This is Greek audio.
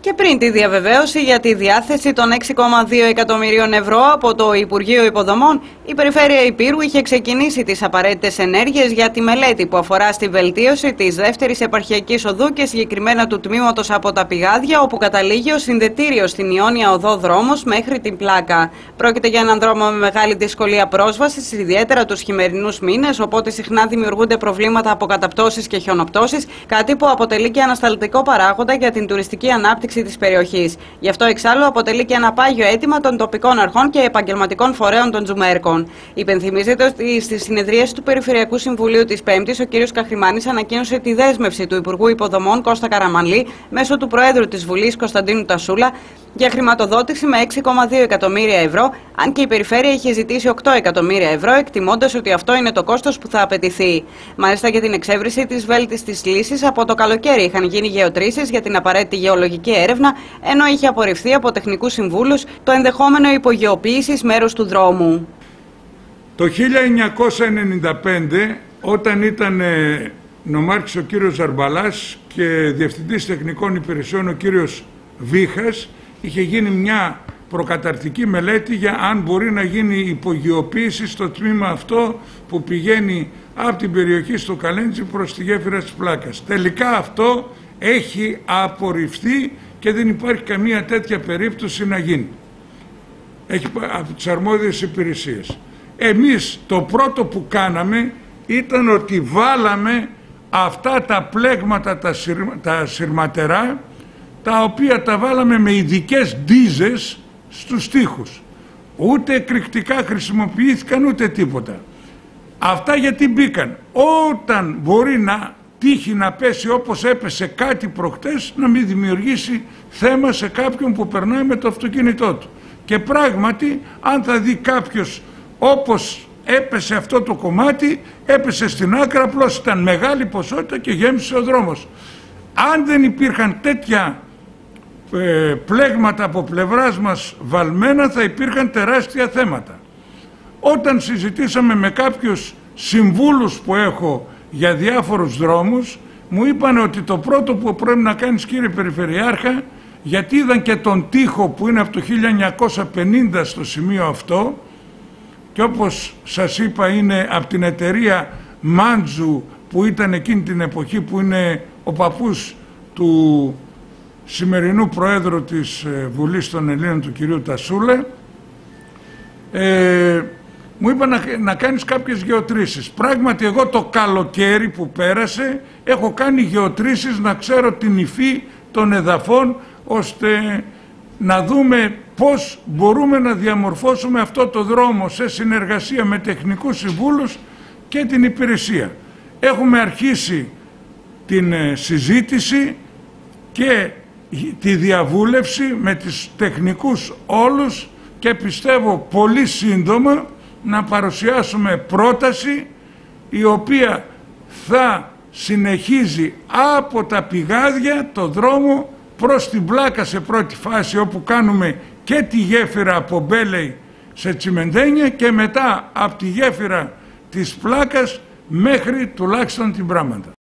Και πριν τη διαβεβαίωση για τη διάθεση των 6,2 εκατομμυρίων ευρώ από το Υπουργείο Υποδομών, η Περιφέρεια Ηπείρου είχε ξεκινήσει τις απαραίτητες ενέργειες για τη μελέτη που αφορά στη βελτίωση της δεύτερης επαρχιακής οδού και συγκεκριμένα του τμήματος από τα Πηγάδια, όπου καταλήγει ο συνδετήριος στην Ιόνια Οδό δρόμος μέχρι την Πλάκα. Πρόκειται για έναν δρόμο με μεγάλη δυσκολία πρόσβασης, ιδιαίτερα τους χειμερινούς μήνες, οπότε συχνά δημιουργούνται προβλήματα από καταπτώσεις και χιονοπτώσεις, κάτι που αποτελεί και ανασταλτικό παράγοντα για την τουριστική ανάπτυξη της περιοχής. Γι' αυτό εξάλλου αποτελεί και ένα πάγιο αίτημα των τοπικών αρχών και επαγγελματικών φορέων των Τζουμέρκων. Υπενθυμίζεται ότι στη συνεδρίαση του Περιφερειακού Συμβουλίου της Πέμπτης, ο κ. Καχρημάνης ανακοίνωσε τη δέσμευση του Υπουργού Υποδομών Κώστα Καραμανλή μέσω του Προέδρου της Βουλής Κωνσταντίνου Τασούλα για χρηματοδότηση με 6,2 εκατομμύρια ευρώ, αν και η Περιφέρεια είχε ζητήσει 8 εκατομμύρια ευρώ, εκτιμώντας ότι αυτό είναι το κόστος που θα απαιτηθεί. Μάλιστα, για την εξέβριση της βέλτιστης λύσης, από το καλοκαίρι είχαν γίνει γεωτρήσεις για την απαραίτητη γεωλογική έρευνα, ενώ είχε απορριφθεί από τεχνικούς συμβούλους το ενδεχόμενο υπογειοποίησης μέρους του δρόμου. Το 1995, όταν ήταν νομάρχης ο κύριος Ζαρμπαλάς και διευθυντής τεχνικών υπηρεσιών ο κύριος Βίχας, είχε γίνει μια προκαταρτική μελέτη για αν μπορεί να γίνει υπογειοποίηση στο τμήμα αυτό που πηγαίνει από την περιοχή στο Καλέντζι προς τη γέφυρα της Πλάκας. Τελικά αυτό έχει απορριφθεί και δεν υπάρχει καμία τέτοια περίπτωση να γίνει. Έχει από τις αρμόδιες υπηρεσίες. Εμείς το πρώτο που κάναμε ήταν ότι βάλαμε αυτά τα πλέγματα, τα σειρματερά, τα οποία τα βάλαμε με ειδικές ντίζες στους τοίχους. Ούτε εκρηκτικά χρησιμοποιήθηκαν ούτε τίποτα. Αυτά γιατί μπήκαν. Όταν μπορεί να τύχει να πέσει όπως έπεσε κάτι προχτές, να μην δημιουργήσει θέμα σε κάποιον που περνάει με το αυτοκίνητό του. Και πράγματι, αν θα δει κάποιος όπως έπεσε αυτό το κομμάτι, έπεσε στην άκρα, απλώς ήταν μεγάλη ποσότητα και γέμισε ο δρόμος. Αν δεν υπήρχαν τέτοια πλέγματα από πλευράς μας βαλμένα, θα υπήρχαν τεράστια θέματα. Όταν συζητήσαμε με κάποιους συμβούλους που έχω για διάφορους δρόμους, μου είπαν ότι το πρώτο που πρέπει να κάνεις, κύριε Περιφερειάρχα, γιατί είδαν και τον τοίχο που είναι από το 1950 στο σημείο αυτό, και όπως σας είπα είναι από την εταιρεία Μάντζου που ήταν εκείνη την εποχή, που είναι ο παππούς του σημερινού Προέδρου της Βουλής των Ελλήνων, του κυρίου Τασούλα. Μου είπα να κάνεις κάποιες γεωτρήσεις. Πράγματι εγώ το καλοκαίρι που πέρασε έχω κάνει γεωτρήσεις, να ξέρω την υφή των εδαφών, ώστε να δούμε πώς μπορούμε να διαμορφώσουμε αυτό το δρόμο σε συνεργασία με τεχνικούς συμβούλους και την υπηρεσία. Έχουμε αρχίσει την συζήτηση και τη διαβούλευση με τις τεχνικούς όλους και πιστεύω πολύ σύντομα να παρουσιάσουμε πρόταση η οποία θα συνεχίζει από τα Πηγάδια το δρόμο προς την Πλάκα σε πρώτη φάση, όπου κάνουμε και τη γέφυρα από Μπέλεϊ σε Τσιμεντένια και μετά από τη γέφυρα της Πλάκας μέχρι τουλάχιστον την Πράματα.